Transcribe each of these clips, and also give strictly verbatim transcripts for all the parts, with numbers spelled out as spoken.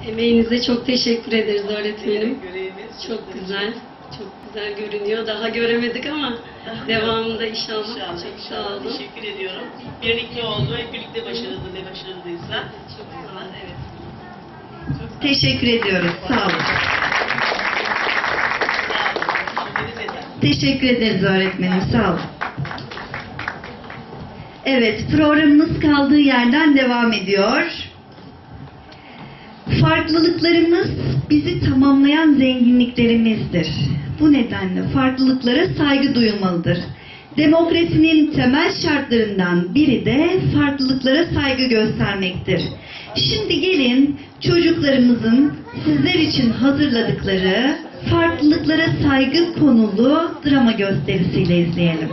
Emeğinize çok teşekkür ederiz öğretmenim. Görevimiz Çok güzel, çok güzel görünüyor. Daha göremedik ama devamında inşallah. İnşallah, Çok sağ inşallah. olun. Teşekkür ediyorum. Birlikte oldu, hep birlikte başarılı ne başarılıysa. Çok sağ olun. Evet. Çok Teşekkür ediyoruz. Sağ olun. sağ olun. Düşünmeniz yeter. Teşekkür ederiz öğretmenim. Sağ olun. Evet, programımız kaldığı yerden devam ediyor. Farklılıklarımız bizi tamamlayan zenginliklerimizdir. Bu nedenle farklılıklara saygı duyulmalıdır. Demokrasinin temel şartlarından biri de farklılıklara saygı göstermektir. Şimdi gelin çocuklarımızın sizler için hazırladıkları farklılıklara saygı konulu drama gösterisiyle izleyelim.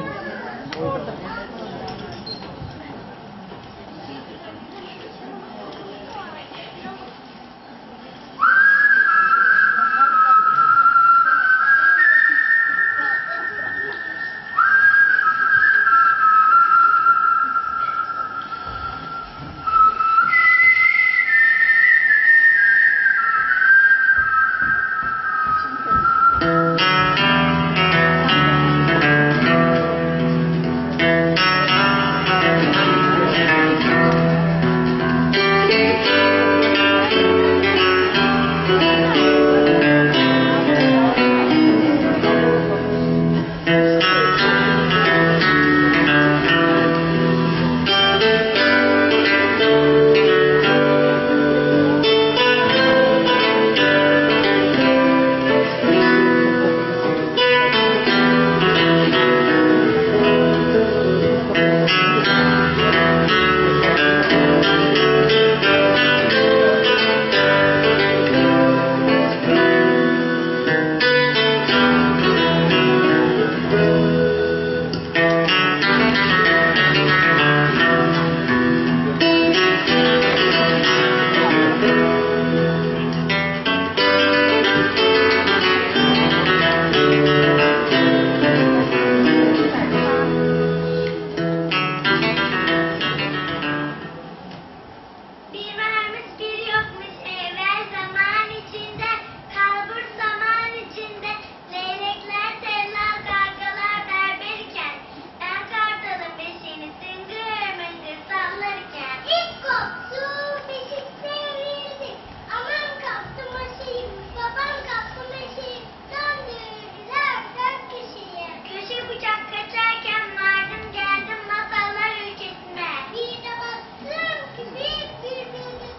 Geldim masallar ülkesine. Bir de baktım ki büyük bir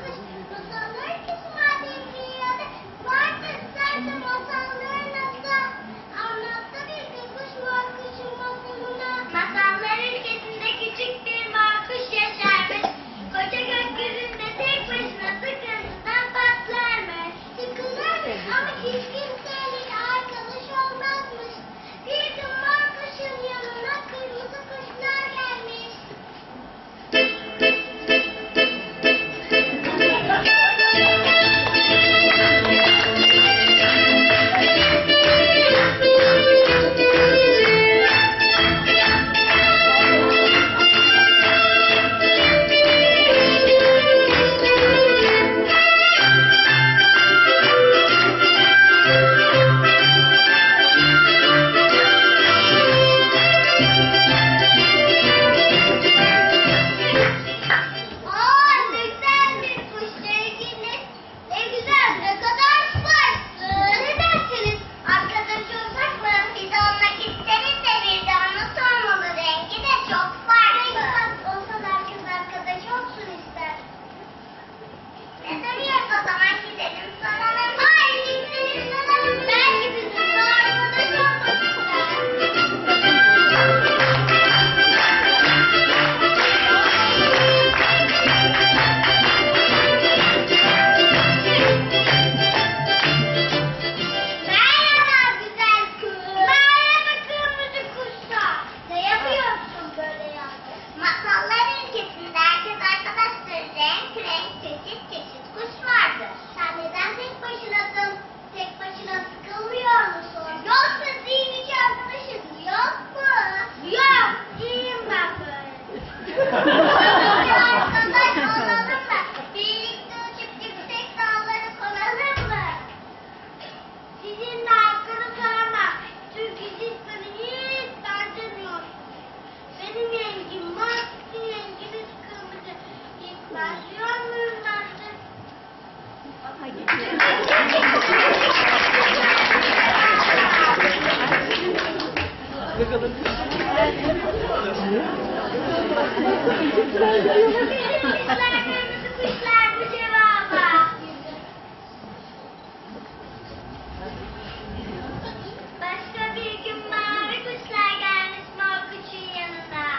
Ne kadar Kuşlar bu cevaba. Başka bir gün mavi kuşlar gelmiş mor kuşun yanına.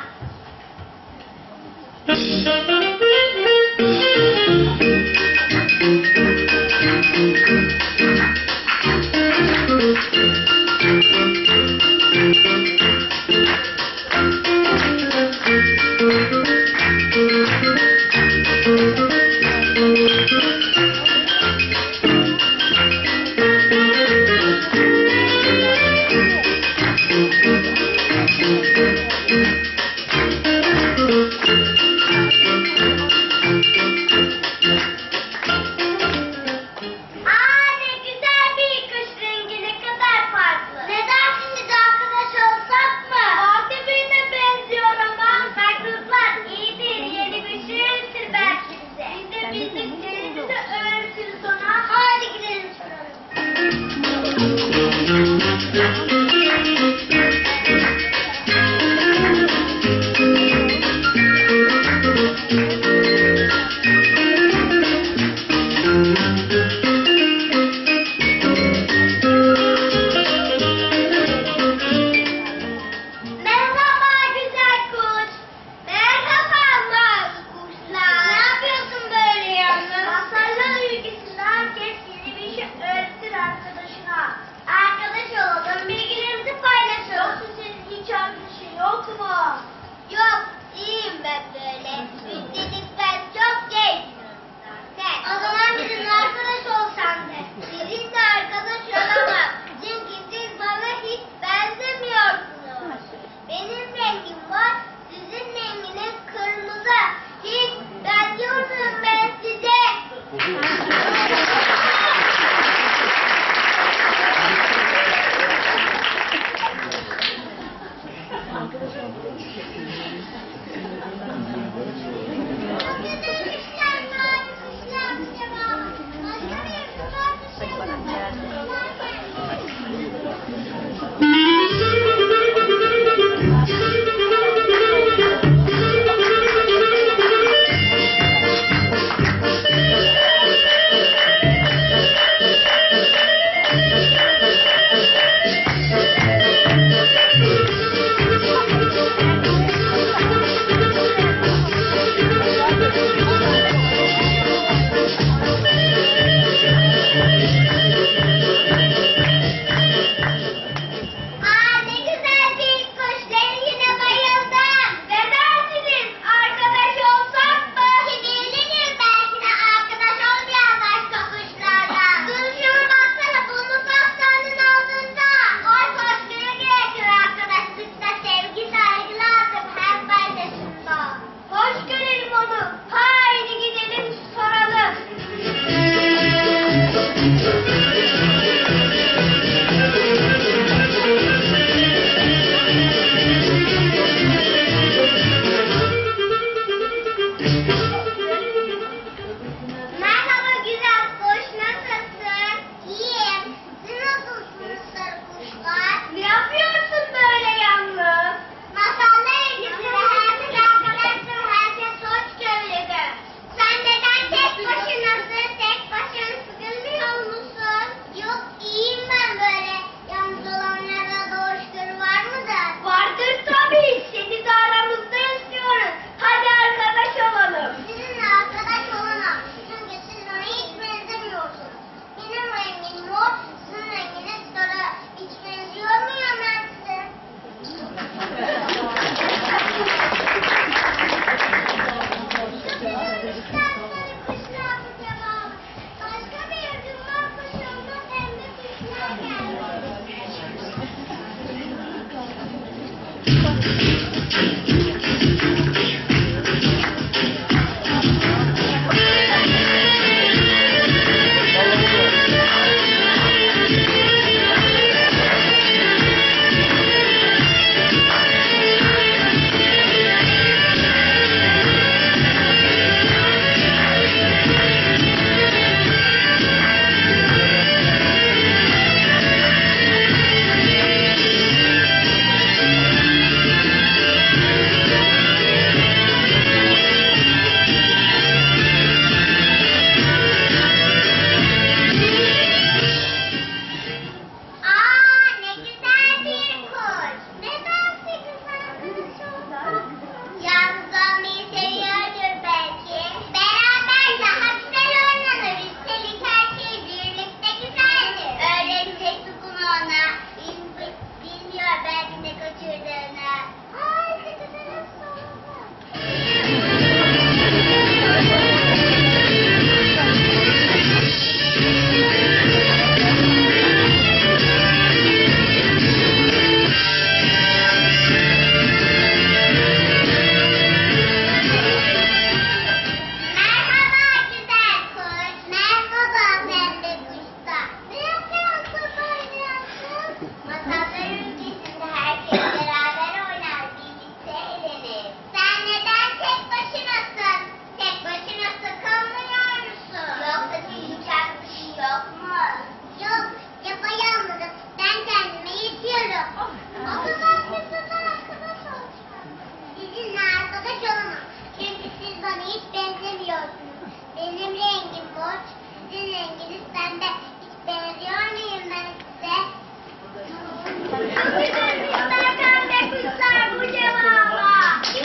pembe. Hiç benziyor muyum ben size? Çok güzel kuşlar, pembe kuşlar bu cevaba.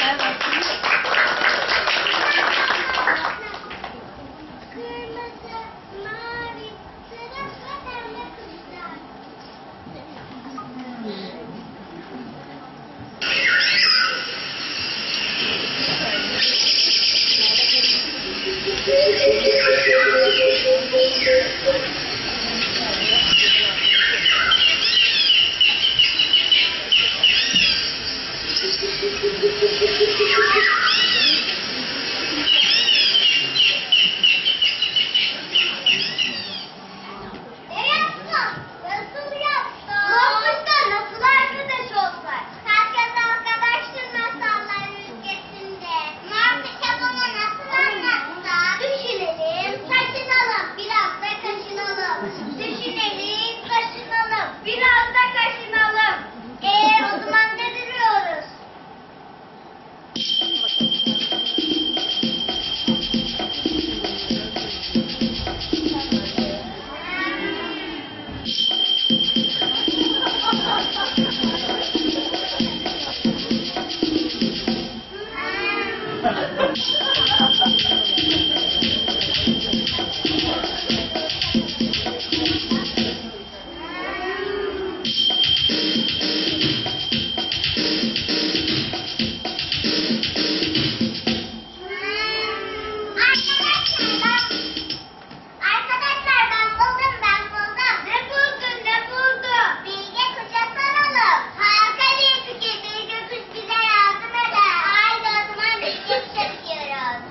Kırmızı, mavi, sarı ve pembe kuşlar. Ne yaptın? Nasıl yaptın? Korkmuşlar nasıl arkadaş olsak? Herkes arkadaştır masallar ülkesinde. Martı kitabımı nasıl anlatsak? Düşünelim, taşınalım, biraz da kaşınalım. Düşünelim, kaşınalım, biraz da kaşınalım. Eee o zaman ne duruyoruz? Arkadaşlar ben buldum ben buldum. Ne buldun ne buldun? Bilge kuşa soralım. Harika bir fikir. Bilge kuş bize yardım eder. Haydi o zaman bilge kuşa gidiyoruz.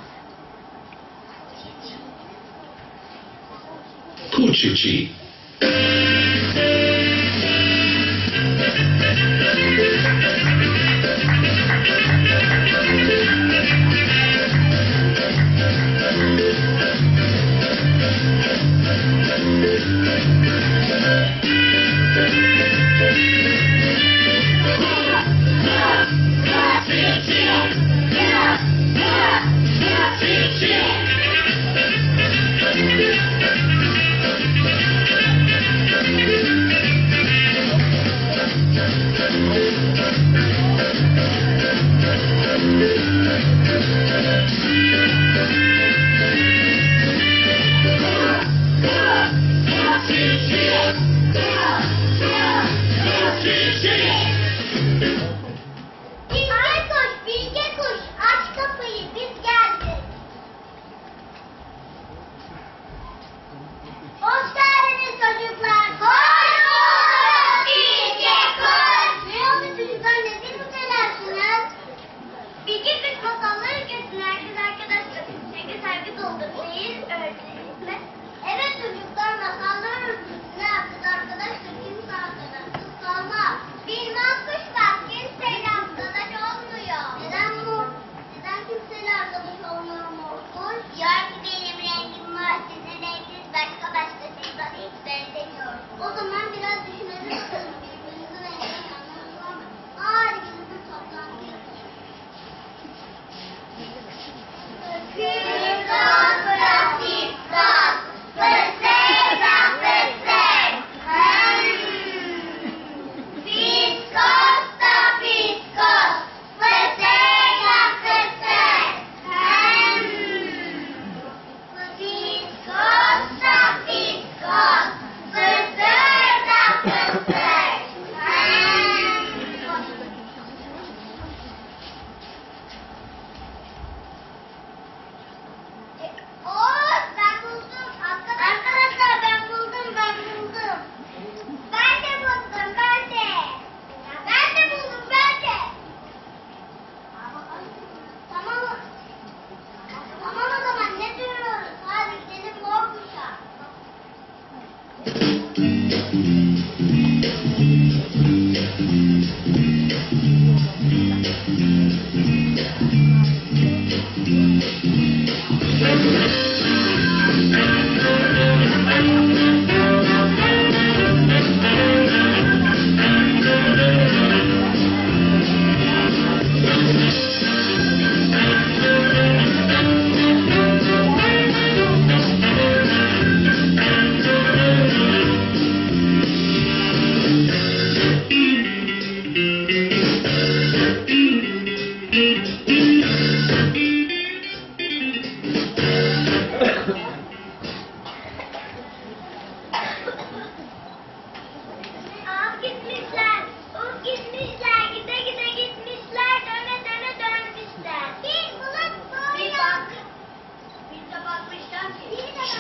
Kuchichi. Kuchichi.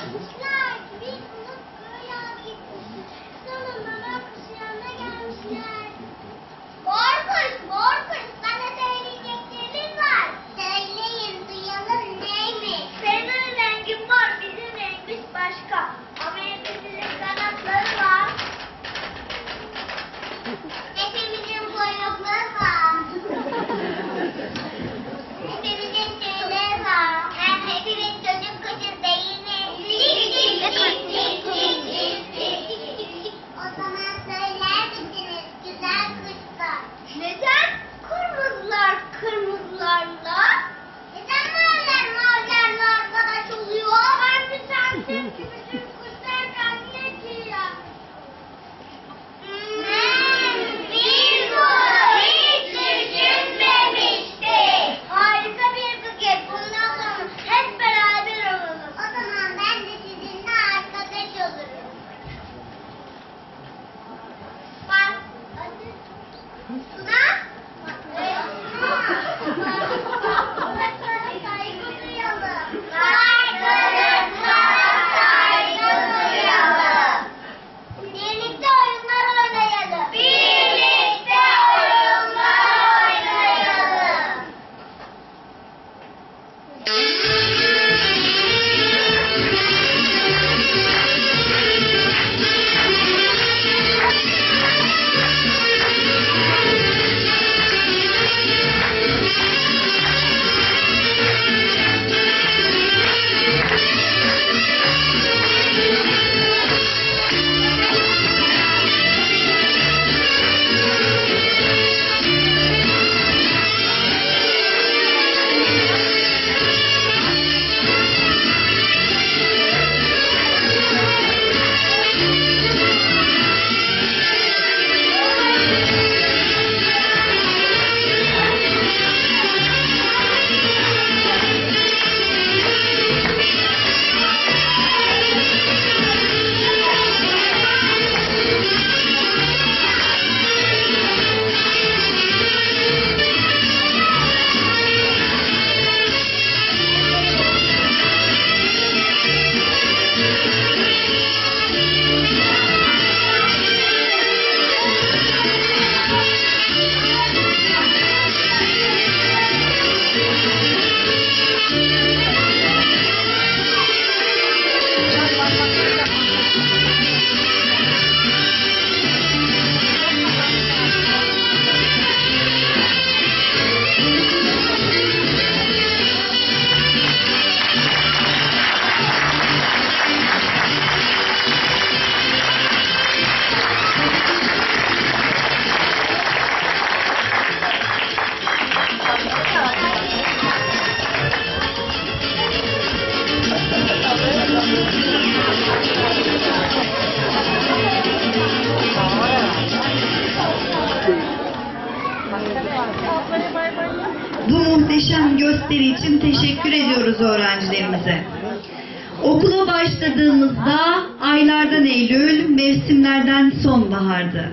Demişler ki biz bunu böyle gitmişiz. Sonunda da kuşun yanına gelmişler. Korkuş, korkuş. Bana söyleyeceklerimiz var. Söyleyin, duyalım neymiş? Senin rengin var, bizim rengimiz başka. Ama hepimizin kanatları var. Hepimizin kuyrukları var. Hepimizin tüyleri var. Hem hepimiz çocuk kuşuz değil mi? O zaman söyler misiniz güzel kuşlar? Neden kırmızılar kırmızılarla? Neden maviler mavilerle arkadaş oluyor? Ben bir sensin ki bütün kuşlar kendine giyiyor. Biz bunu hiç düşünmemiştik. Harika bir fikir. Bundan sonra hep beraber olalım. O zaman ben de sizinle arkadaş olurum. Bak. Hadi. Suna. Saygı duyalım. Saygılıkla saygı duyalım. Birlikte oyunlar oynayalım. Birlikte oyunlar oynayalım. Bu muhteşem gösteri için teşekkür ediyoruz öğrencilerimize. Okula başladığımızda aylardan Eylül, mevsimlerden sonbahardı.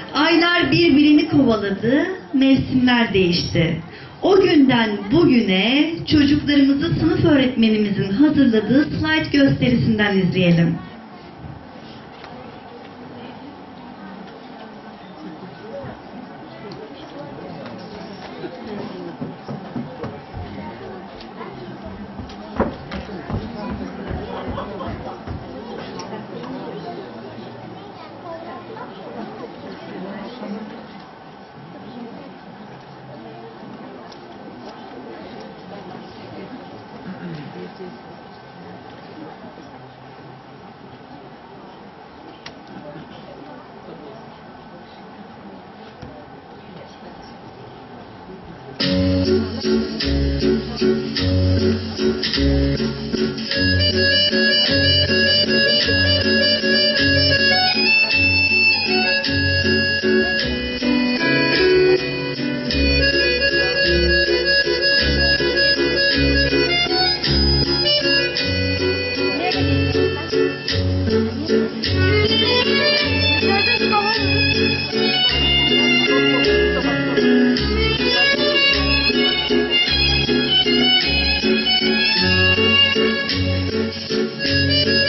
Aylar birbirini kovaladı, mevsimler değişti. O günden bugüne çocuklarımızı sınıf öğretmenimizin hazırladığı slide gösterisinden izleyelim. Thank you.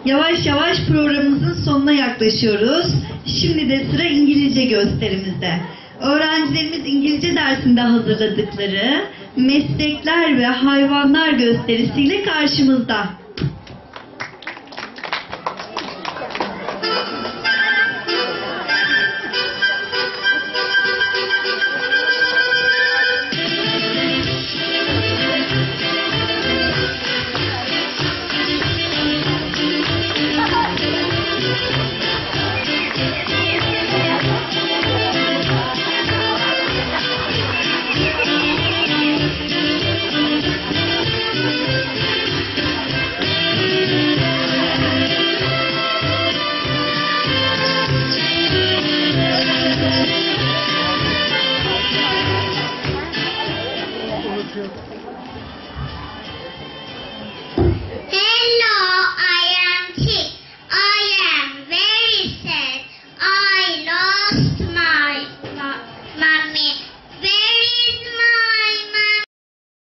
Yavaş yavaş programımızın sonuna yaklaşıyoruz. Şimdi de sıra İngilizce gösterimizde. Öğrencilerimiz İngilizce dersinde hazırladıkları meslekler ve hayvanlar gösterisiyle karşımızda.